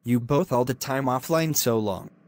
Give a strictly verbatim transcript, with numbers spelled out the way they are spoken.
You both all the time offline so long.